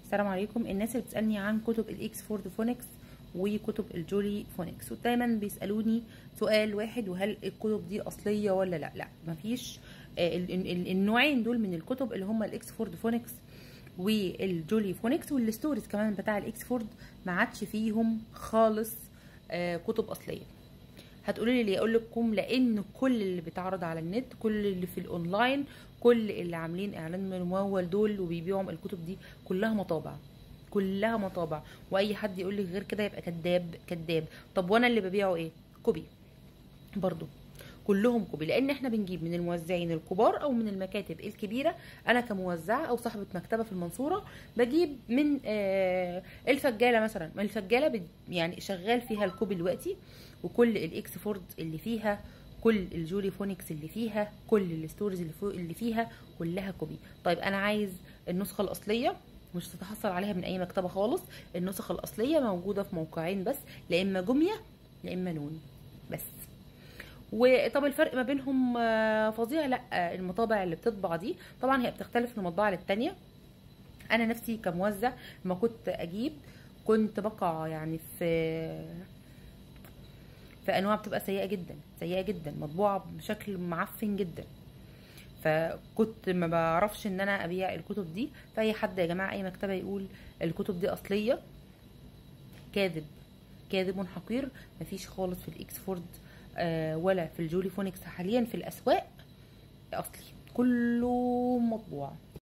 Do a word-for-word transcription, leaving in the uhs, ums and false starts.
السلام عليكم. الناس اللي بتسالني عن كتب الاكسفورد فونكس وكتب الجولي فونكس، ودايما بيسالوني سؤال واحد: وهل الكتب دي اصليه ولا لا؟ لا، مفيش. آه النوعين دول من الكتب اللي هم الاكسفورد فونكس والجولي فونكس والستوريز كمان بتاع الاكسفورد ما عادش فيهم خالص آه كتب اصليه. هتقولوا لي ليه؟ اقول لكم لان كل اللي بيتعرض على النت، كل اللي في الاونلاين، كل اللي عاملين اعلان ممول دول وبيبيعوا الكتب دي كلها مطابع، كلها مطابع. واي حد يقول لي غير كده يبقى كذاب كذاب. طب وانا اللي ببيعه ايه؟ كوبي برضو، كلهم كوبي، لان احنا بنجيب من الموزعين الكبار او من المكاتب الكبيره. انا كموزعه او صاحبه مكتبه في المنصوره بجيب من آه الفجاله مثلا. الفجاله يعني شغال فيها الكوبي دلوقتي، وكل الاكسفورد اللي فيها، كل الجولي فونكس اللي فيها، كل الستوريز اللي, اللي فيها كلها كوبي. طيب انا عايز النسخه الاصليه، مش تتحصل عليها من اي مكتبه خالص. النسخ الاصليه موجوده في موقعين بس، لا اما جميه لا اما نون بس. وطب الفرق ما بينهم فظيع. لا، المطابع اللي بتطبع دي طبعا هي بتختلف من مطبعه للتانيه. انا نفسي كموزع لما كنت اجيب كنت بقع يعني في في انواع بتبقى سيئه جدا، سيئه جدا، مطبوعه بشكل معفن جدا. فكنت ما بعرفش ان انا ابيع الكتب دي. فاي حد يا جماعه، اي مكتبه يقول الكتب دي اصليه، كاذب، كاذب حقير. مفيش خالص في الاكسفورد آه ولا في الجولي فونكس حاليا في الاسواق اصلي، كله مطبوع.